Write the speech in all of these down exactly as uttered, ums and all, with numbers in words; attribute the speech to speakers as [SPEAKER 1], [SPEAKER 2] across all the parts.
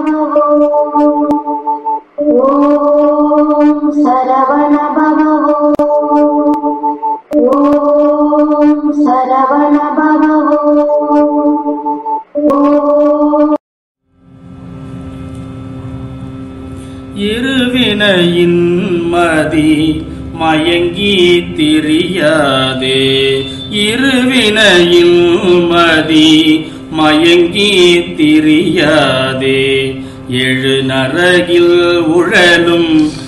[SPEAKER 1] பவவோ ஓம் சரவண பவவோ ஓம் சரவண பவவோ ஓம்.
[SPEAKER 2] இருவினையின் மதி மயங்கி திரியாதே, இருவினையின் மதி மயங்கி திரியாதே, எழு நரகில் உழலும்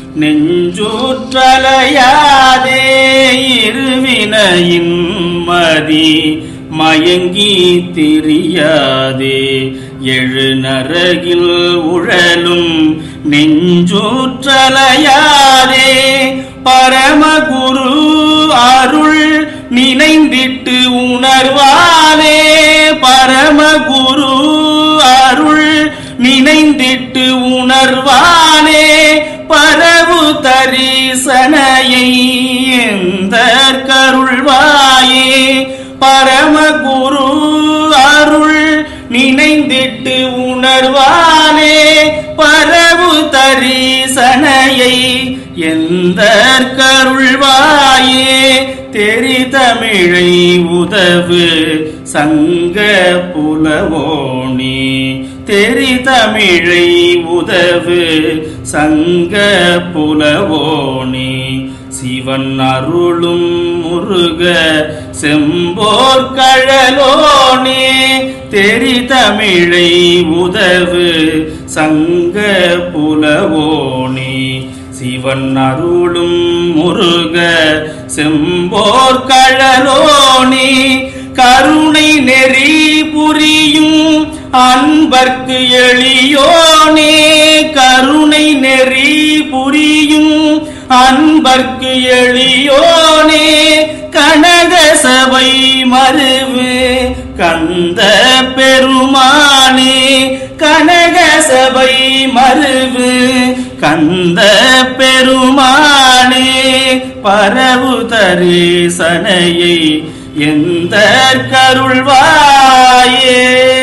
[SPEAKER 2] நெஞ்சூற்றலையாதே, இருவினையின் மதி மயங்கி திரியாதே, எழு நரகில் உழலும் நெஞ்சூற்றலையாதே, பரமகுரு அருள் நினைந்திட்டு உணர்வானே, பரமகுரு அருள் நினைந்திட்டு உணர்வானே, பரவு தரிசனையை எந்த கருள்வாயே, பரமகுரு அருள் நினைந்திட்டு உணர்வானே, பரவு தரிசனையை எந்த கருள்வாயே, தெரிதமிழை உதவு சங்க புலவோனே, தெரிதமிழை உதவு சங்க புலவோனே, சிவன் அருளும் முருக செம்போர் கழலோனே, தெரிதமிழை உதவு சங்க புலவோனே, சிவன் அருளும் முருக செம்போர் கழலோனே, கருணை நெறி புரியும் அன்பர்க்கு எளியோனே, கருணை நெறி புரியும் அன்பர்க்கு எளியோனே, கனக சபை மருவு கந்த பெருமானே, கனக சபை மருவு கந்த பெருமானே, பரவு தரிசனையை எந்த கருள்வாயே.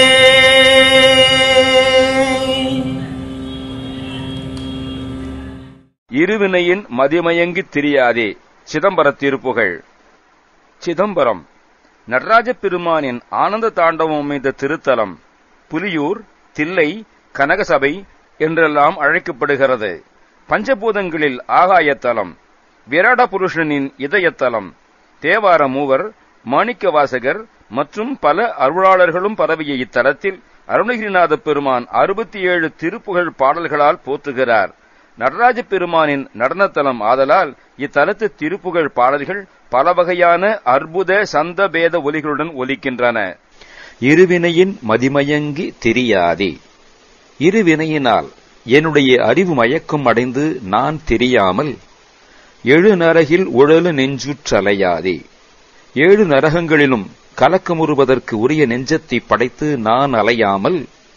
[SPEAKER 3] இருவினையின் மதிமயங்கி திரியாதே. சிதம்பர திருப்புகழ். சிதம்பரம் நடராஜ பெருமானின் ஆனந்த தாண்டவம் அமைந்த திருத்தலம். புலியூர், தில்லை, கனகசபை என்றெல்லாம் அழைக்கப்படுகிறது. பஞ்சபூதங்களில் ஆகாயத்தலம், விராட புருஷனின் இதயத்தலம். தேவார மூவர், மாணிக்க வாசகர் மற்றும் பல அருளாளர்களும் பரவிய இத்தலத்தில் அருணகிரிநாத பெருமான் அறுபத்தி ஏழு திருப்புகழ் பாடல்களால் போற்றுகிறார். நடராஜ பெருமானின் நடனத்தலம் ஆதலால் இத்தலத்து திருப்புகழ் பாடல்கள் பல வகையான அற்புத சந்த பேத ஒலிகளுடன் ஒலிக்கின்றன.
[SPEAKER 4] இருவினையின் மதிமயங்கி திரியாதே. இருவினையினால் என்னுடைய அறிவு மயக்கம் அடைந்து நான் தெரியாமல் எழு நரகில் உழலு நெஞ்சுற்றலையாதே. ஏழு நரகங்களிலும் கலக்கமுறுவதற்கு உரிய நெஞ்சத்தை படைத்து நான் அலையாமல்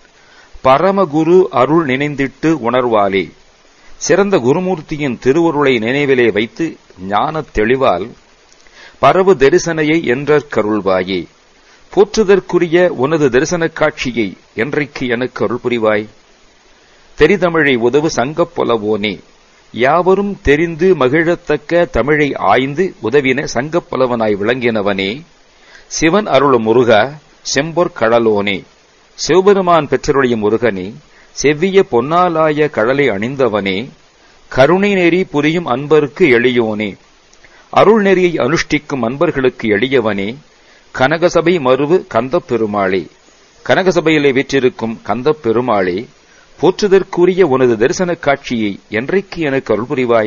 [SPEAKER 4] பரமகுரு அருள் நினைந்திட்டு உணர்வாலே. சிறந்த குருமூர்த்தியின் திருவருளை நினைவிலே வைத்து ஞானத் தெளிவால் பரவு தரிசனையை என்றற்கருள்வாயே. போற்றுதற்குரிய உனது தரிசனக் காட்சியை என்றைக்கு எனக்கு அருள் புரிவாய். தெரிதமிழை உதவு சங்கப் புலவோனே. யாவரும் தெரிந்து மகிழத்தக்க தமிழை ஆய்ந்து உதவின சங்கப் புலவனாய் விளங்கினவனே. சிவன் அருளும் முருகா, செம்பொற் கழலோனே. சிவபெருமான் பெற்றருடைய முருகனே, செவ்விய பொன்னாலாய கடலை அணிந்தவனே. கருணை நெறி புரியும் அன்பருக்கு எளியோனே. அருள் நெறியை அனுஷ்டிக்கும் அன்பர்களுக்கு எளியவனே. கனகசபை மருவு கந்தப் பெருமாளே. கனகசபையிலே வீற்றிருக்கும் கந்தப் பெருமாளே, போற்றுதற்குரிய உனது தரிசனக் காட்சியை என்றைக்கு எனக்கு அருள் புரிவாய்.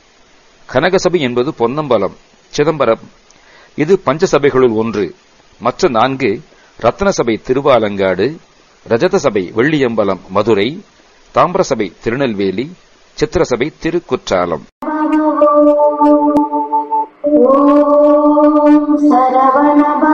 [SPEAKER 4] கனகசபை என்பது பொன்னம்பலம், சிதம்பரம். இது பஞ்சசபைகளுள் ஒன்று. மற்ற நான்கு ரத்னசபை திருவாலங்காடு, ரஜதசபை வெள்ளியம்பலம் மதுரை, தாமிரசபை திருநெல்வேலி, சித்திரசபை திருக்குற்றாலம்.
[SPEAKER 1] ஓம் சரவண